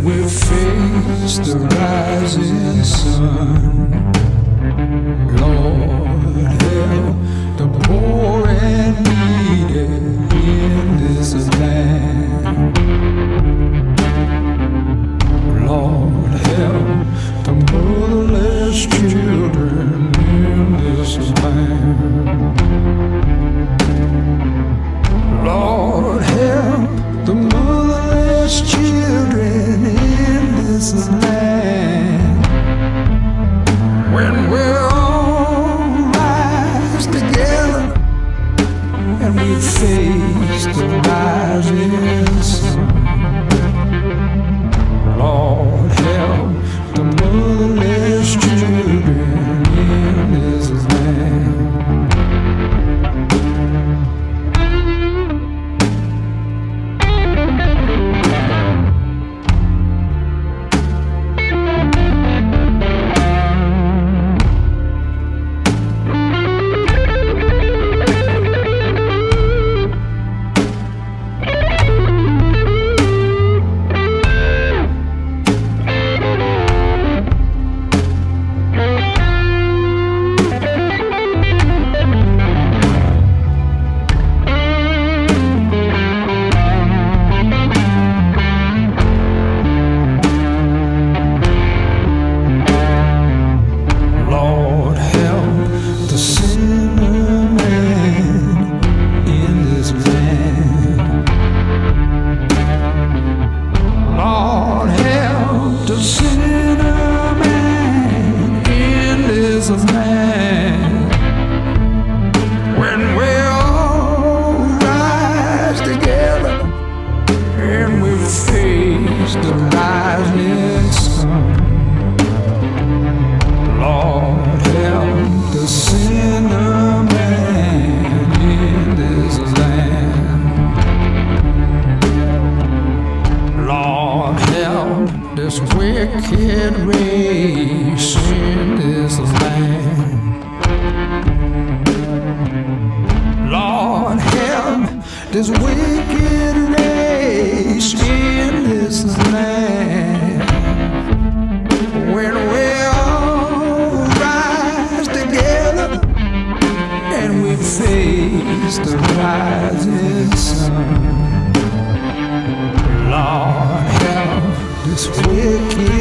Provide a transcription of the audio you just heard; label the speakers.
Speaker 1: we face the rising sun. Lord, help the poor and needy in this land. Lord, help the motherless children in this land. Lord, help the motherless children in this land. When we're all rise together and we face the rising sun. Lord, help the motherless children in this land. When we all rise together and we face the rising sun. Lord, help the sinner man in this land. Lord, help this wicked race in this land. Lord, help this wicked race in this land. When we all rise together and we face the rising sun. Lord, help this wicked